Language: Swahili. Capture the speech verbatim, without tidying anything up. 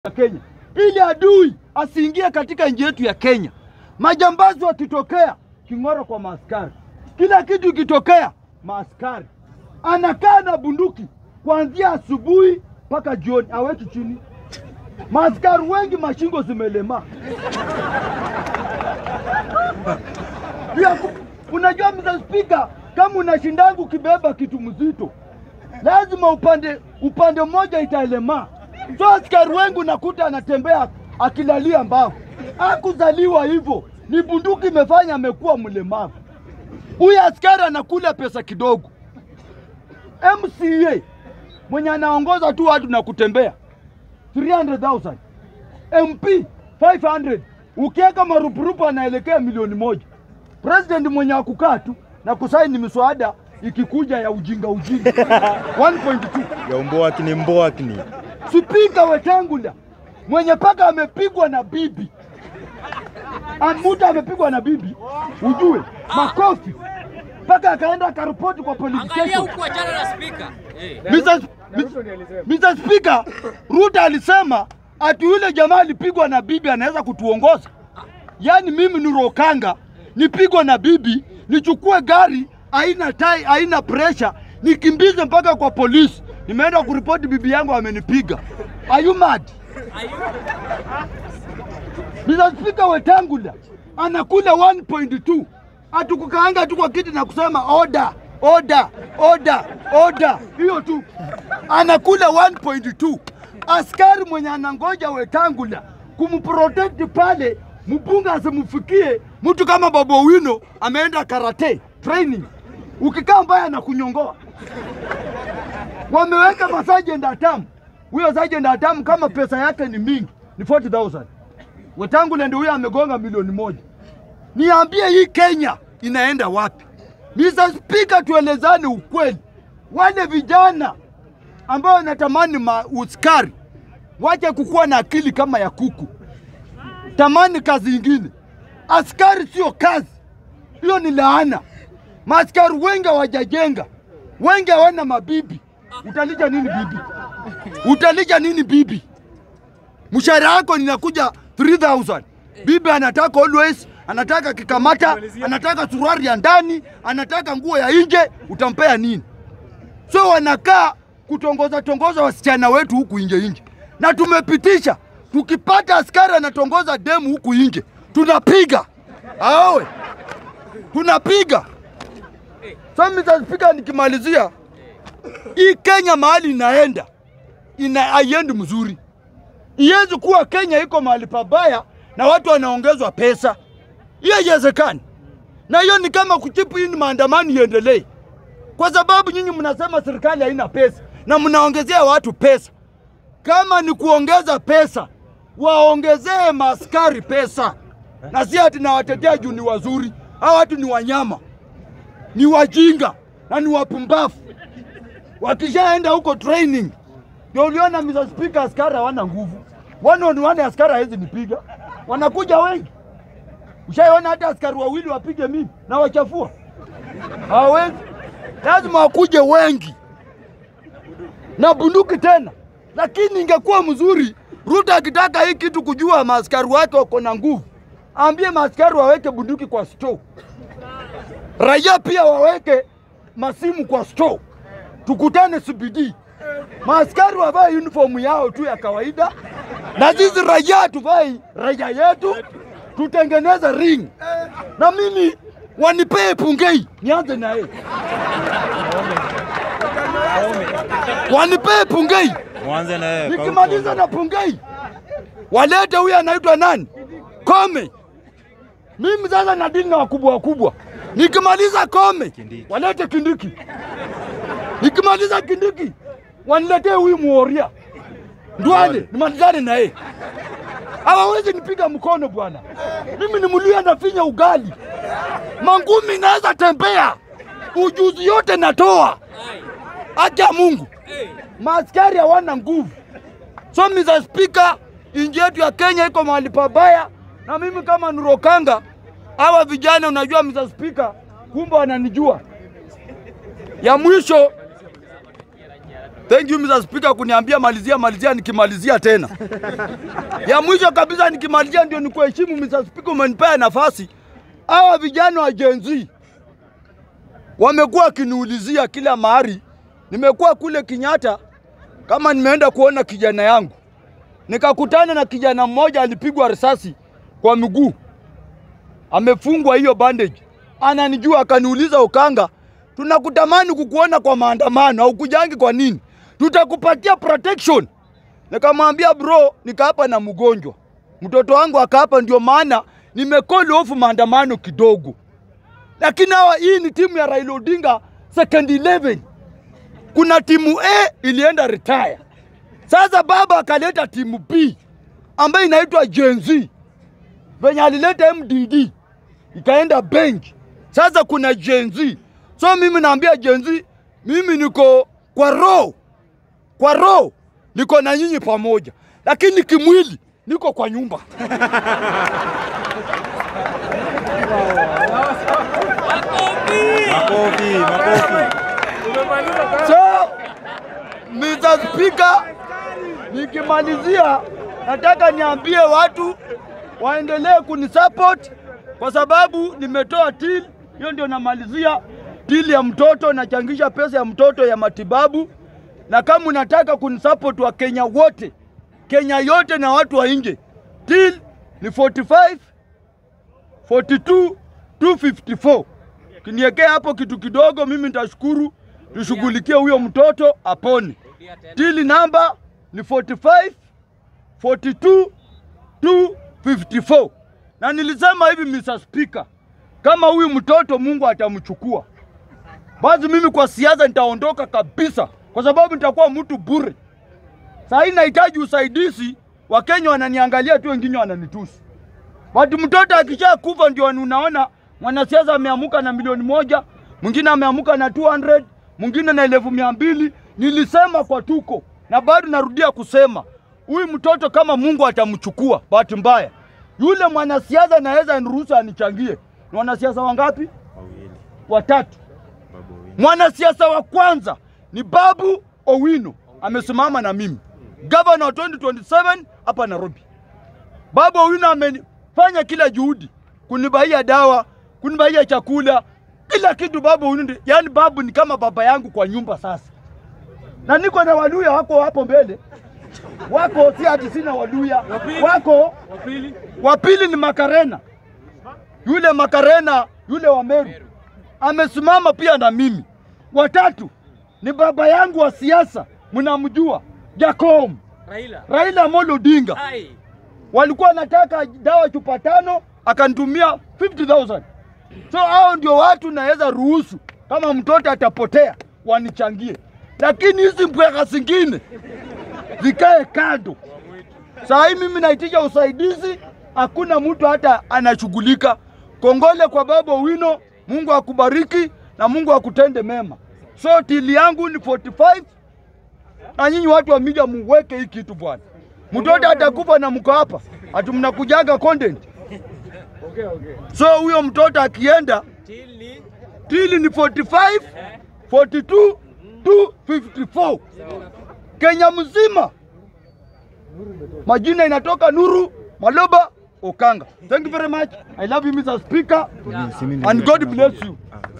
Kenya ili adui asiingie katika nchi yetu ya Kenya. Majambazi wakitokea, king'ora kwa maaskari. Kila kitu kitokea, maaskari. Anakaa na bunduki kuanzia asubuhi mpaka jioni, aweki chini. Maaskari wengi mashingo zimelema. Unajua Mister Speaker, kama unashindangu kibeba kitu mzito, lazima upande upande mmoja itaelema. So askari wengi nakuta anatembea akilalia mbavu. Hakuzaliwa hivyo, ni bunduki imefanya amekuwa mlemavu. Huyu askari anakula pesa kidogo. M C A mwenye anaongoza tu watu na kutembea three hundred thousand. M P five hundred. Ukiweka marupurupu anaelekea milioni moja. President mwenye akukaa tu na kusaini miswada ikikuja ya ujinga ujinga one point two ya umboa kini mboa kini. Spika Wetangula mwenye paka amepigwa na bibi. Amuta amepigwa na bibi. Ujue makofi. Paka akaenda akaripoti kwa police station. Angalia huko achana na speaker. Mister Speaker, Ruto alisema ati yule jamaa alipigwa na bibi anaweza kutuongoza. Yaani mimi ni Rokanga, nipigwa na bibi, nichukue gari haina tai, haina pressure, nikimbize mpaka kwa polisi. Nimeenda kuripoti bibi yangu amenipiga. Are you mad? Mister Speaker Wetangula anakula one point two. Atukukaanga tu kwa kiti na kusema order, order, order, order. Hiyo tu. Anakula one point two. Askari mwenye anangoja Wetangula kumprotect pale, mbunga asimfikie. Mtu kama Babu Owino ameenda karate training. Ukikaa mbaya na kunyongoa. Wameweka masajenda atamu. Huyo sergeant atamu kama pesa yake ni mingi, ni forty thousand. Wetangula ndio huyo amegonga milioni moja. Niambie hii Kenya inaenda wapi? Mister Speaker, tuelezane ukweli. Wale vijana ambao wanatamani uskari, wache kukuwa na akili kama ya kuku. Tamani kazi nyingine. Askari sio kazi. Hiyo ni laana. Maaskari wengi hawajajenga. Wengi hawana mabibi. Utalija nini bibi? Utalija nini bibi? Mshahara wako ninakuja three thousand. Bibi anataka always, anataka kikamata, anataka suruari ya ndani, anataka nguo ya nje, utampea nini? So wanakaa kutongoza tongoza wasichana wetu huku nje nje. Na tumepitisha, tukipata askari anatongoza demu huku nje, tunapiga. Awe. Tunapiga. So Mister Speaker, nikimalizia, hii Kenya mahali inaenda, ina haiendi mzuri. Iwezi kuwa Kenya iko mahali pabaya na watu wanaongezwa pesa. Hiyo haiwezekani. Na hiyo ni kama kuchipu hii maandamano iendelee. Kwa sababu nyinyi mnasema serikali haina pesa na mnaongezea watu pesa. Kama ni kuongeza pesa, waongezee maaskari pesa. Na si ati na watetea juu ni wazuri. Hao watu ni wanyama. Ni wajinga na ni wapumbafu. Wakishaenda huko training, ndio uliona Mister Speaker, askari hawana nguvu. Wana on one askari hawezi nipiga. Wanakuja wengi. Ushaona hata askari wawili wapige mimi na wachafua. Hawezi. Lazima wakuje wengi. Na bunduki tena. Lakini ingekuwa mzuri Ruto akitaka hii kitu kujua maaskari wake wako na nguvu, ambie maaskari waweke bunduki kwa store. Raia pia waweke masimu kwa store. Tukutane C B D. Maaskari wavae uniform yao tu ya kawaida. Na sisi raia tuvae raia yetu, tutengeneze ring. Na mimi wanipee Pungei, nianze na yeye. Wanipee Pungei. Mwanze na yeye. Nikimaliza na Pungei, walete huyu anaitwa nani? Kome. Mimi sasa nadili na wakubwa wakubwa. Nikimaliza Kome, Kindiki. Walete Kindiki. Nikimaliza Kindiki, waniletee huyu Muoria. Ndwale, nimalizane na yeye. Hawawezi nipiga mkono bwana. Mimi ni Mluya nafinya ugali. Mangumi naweza tembea. Ujuzi yote natoa. Acha Mungu. Maaskari hawana nguvu. So Mister Speaker, nchi yetu ya Kenya iko mahali pabaya, na mimi kama Nurokanga, hawa vijana unajua Mister Speaker, kumbe wananijua. Ya mwisho, Thank you Mister Speaker kuniambia malizia malizia nikimalizia tena. Ya mwisho kabisa nikimalizia ndio nikuheshimu Mister Speaker, umenipea nafasi. Hawa vijana wa Gen Z wamekuwa kiniulizia kila mahali. Nimekuwa kule Kenyatta kama nimeenda kuona kijana yangu. Nikakutana na kijana mmoja alipigwa risasi kwa miguu. Amefungwa hiyo bandage. Ananijua akaniuliza, Okanga, tunakutamani kukuona kwa maandamano au kujangi kwa nini? Tutakupatia protection. Nikamwambia bro, nikaapa na mgonjwa. Mtoto wangu akaapa, ndio maana nimecall off maandamano kidogo. Lakini hawa, hii ni timu ya Raila Odinga second eleven. Kuna timu A ilienda retire. Sasa baba akaleta timu B ambayo inaitwa Gen Z. Venye alileta M D D ikaenda bench. Sasa kuna Gen Z. So mimi naambia Gen Z, mimi niko kwa roho. Kwa roho niko na nyinyi pamoja. Lakini kimwili niko kwa nyumba. Makofi, makofi. So Mister Speaker, nikimalizia nataka niambie watu waendelee kunisupport kwa sababu nimetoa till. Hiyo ndio namalizia till ya mtoto, nachangisha pesa ya mtoto ya matibabu. Na kama unataka kunisupport wa Kenya wote, Kenya yote na watu wa nje, till ni forty-five, forty-two, two fifty-four. Kiniekea hapo kitu kidogo, mimi nitashukuru. Tushughulikie huyo mtoto apone. Till namba ni forty-five, forty-two, two fifty-four. Na nilisema hivi Mister Speaker, kama huyu mtoto Mungu atamchukua, basi mimi kwa siasa nitaondoka kabisa, kwa sababu nitakuwa mtu bure. Sasa hii nahitaji usaidizi, wa Kenya wananiangalia tu, wengine wananitusi. Watu mtoto akisha kufa ndio unaona mwanasiasa ameamuka na milioni moja, mwingine ameamuka na two hundred, mwingine na elfu mia mbili. Nilisema kwa tuko na bado narudia kusema, huyu mtoto kama Mungu atamchukua, bahati mbaya yule mwanasiasa naweza niruhusu anichangie. Ni wanasiasa wangapi? Wawili. Watatu. Mwanasiasa wa kwanza ni Babu Owino, amesimama na mimi governor wa twenty twenty-seven hapa Nairobi. Babu Owino amefanya kila juhudi kunibaia dawa, kunibaia chakula, kila kitu. Babu Owino, yani babu ni kama baba yangu kwa nyumba sasa. Na niko na Waluya wako hapo mbele. Wako si ati sina Waluya. Wako wapili. Wapili ni Makarena. Yule Makarena, yule wa Meru, amesimama pia na mimi. Watatu ni baba yangu wa siasa, mnamjua, Jacob Raila. Raila Amolo Odinga. Hai. Walikuwa wanataka dawa chupa tano, akanitumia fifty thousand. So hao ndio watu naweza ruhusu kama mtoto atapotea wanichangie. Lakini hizi mbweka zingine zikae kando. Sasa hii mimi naitisha usaidizi, hakuna mtu hata anashughulika. Kongole kwa Babu Owino, Mungu akubariki na Mungu akutende mema. So tili yangu ni forty-five. Na nyinyi watu wa media muweke hii kitu bwana. Mtoto atakufa na mko hapa, ati mnakujaga content. Okay, okay. So huyo mtoto akienda tili tili ni forty-five, forty-two, two fifty-four. Kenya mzima majina inatoka Nuru Maloba Okanga. Thank you very much. I love you Mister Speaker. And God bless you.